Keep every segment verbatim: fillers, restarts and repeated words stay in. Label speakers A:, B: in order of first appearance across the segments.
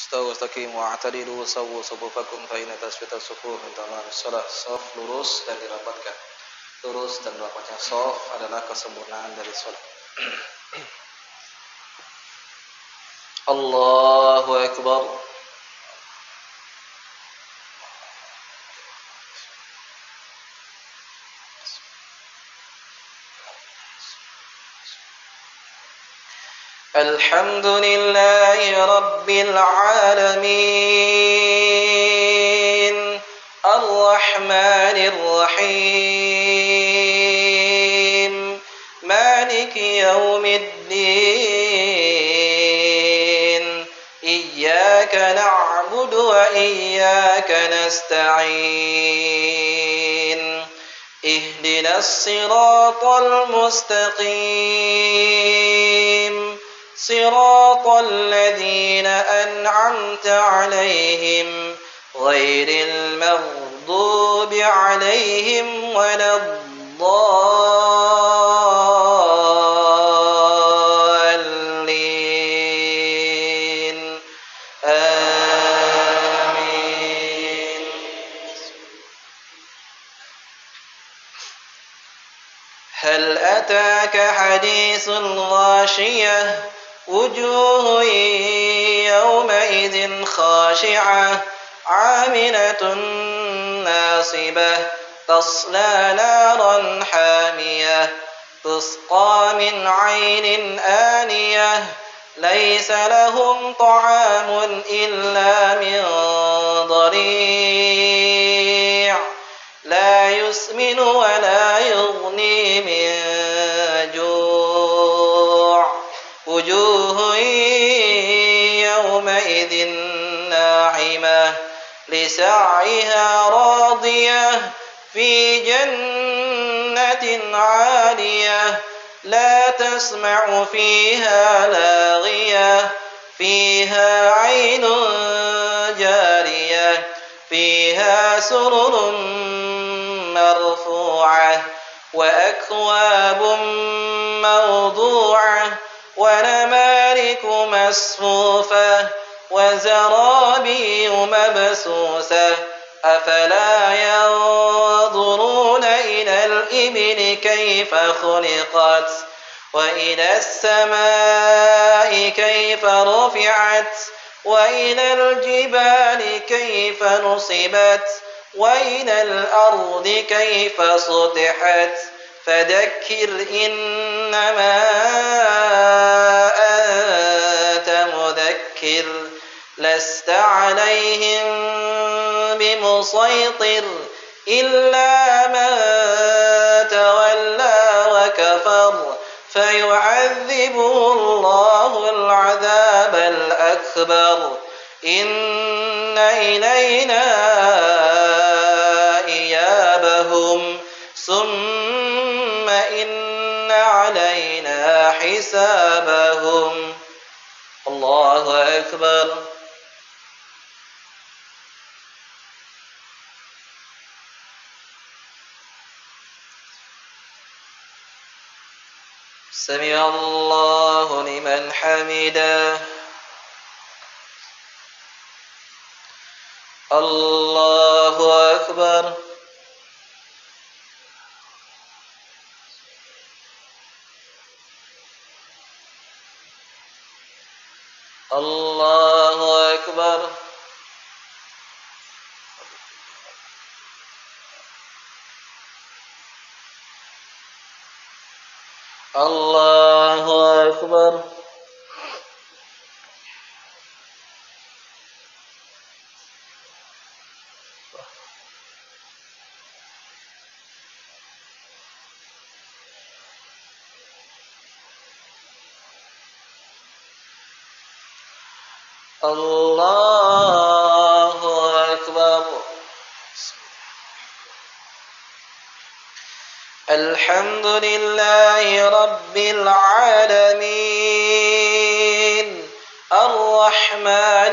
A: Istawu istaqimu wa'tadilu sawwu sufufakum fa inna tasfiyata sufuf min tamamis shalah. Shaf lurus dan dirapatkan. Lurus dan rapatnya shaf adalah kesempurnaan dari salat. Allahu akbar. Alhamdulillahi rabbil alamin. Ar-Rahmanir Rahim. Maliki yaumiddin. Iyyaka na'budu wa iyyaka nasta'in. Ihdinas siratal mustaqim. صراط الذين أنعمت عليهم غير المغضوب عليهم ولا الضالين آمين. هل أتاك حديث الغاشية وجوه يومئذ خاشعة عاملة ناصبة تصلى نارا حامية تسقى من عين آنية ليس لهم طعام إلا من ضريع لا يسمن ولا يغني من جوع وجوه يومئذ ناعمة لسعيها راضية في جنة عالية لا تسمع فيها لاغية فيها عين جارية فيها سرر مرفوعة وأكواب موضوعة ونمارك مصفوفة وزرابي مبثوثة أفلا ينظرون إلى الإبل كيف خلقت وإلى السماء كيف رفعت وإلى الجبال كيف نصبت وإلى الأرض كيف سطحت فذكر إنما أنت مذكر لست عليهم بمسيطر إلا من تولى وكفر فيعذبه الله العذاب الأكبر إن إلينا إيابهم ثم إن علينا حسابهم. الله أكبر. سمع الله لمن حمده. الله أكبر. الله أكبر. الله أكبر. الله أكبر. الحمد لله رب العالمين الرحمن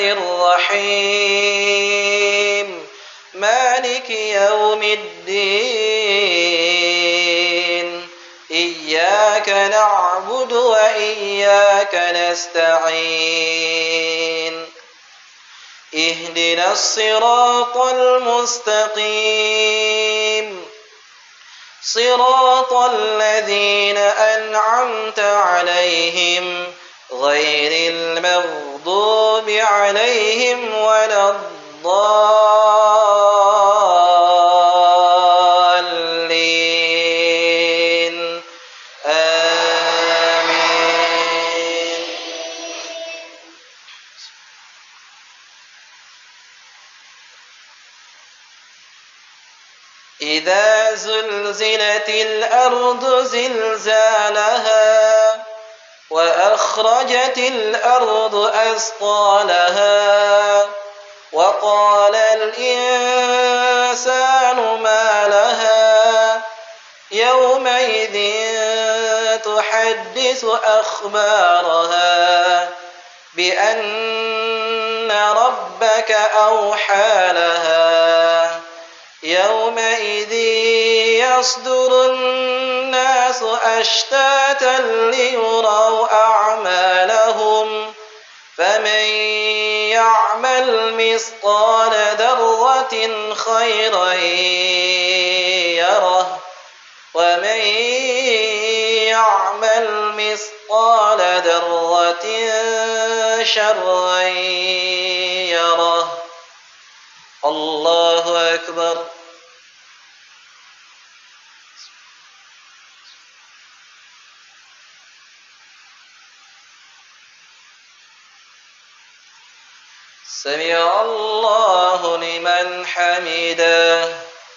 A: الرحيم مالك يوم الدين إياك نعبد وإياك نستعين اهدنا الصراط المستقيم صراط الذين أنعمت عليهم غير المغضوب عليهم ولا الضالين آمين. إذا زلزلت الأرض زلزالها وأخرجت الأرض أثقالها وقال الإنسان ما لها يومئذ تحدث أخبارها بأن ربك أوحى لها يومئذ يصدر الناس أشتاتا ليروا أعمالهم فمن يعمل مثقال ذرة خيرا يره ومن يعمل مثقال ذرة شرا يره. الله أكبر. سمع الله لمن حمده.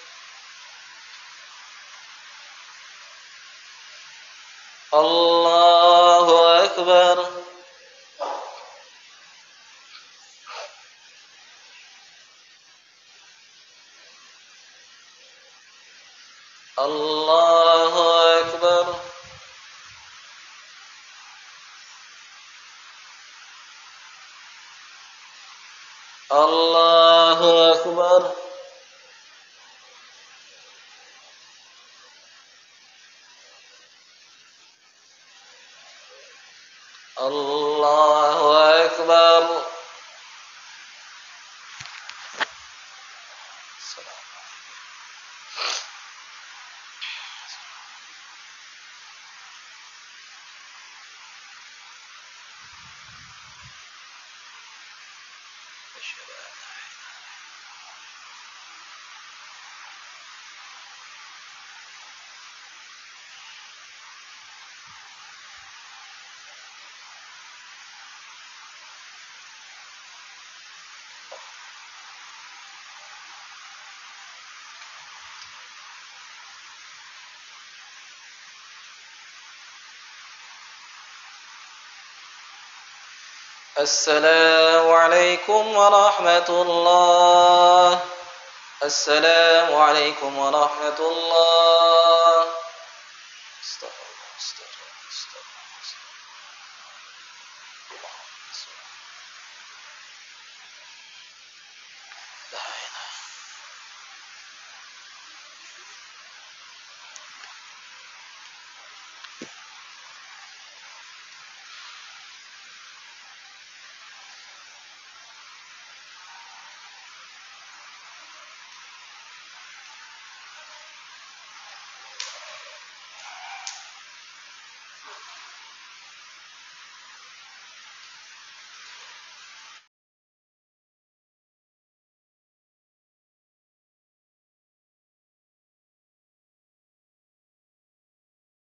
A: الله أكبر. الله أكبر. الله أكبر. الله أكبر. السلام عليكم ورحمة الله. السلام عليكم ورحمة الله.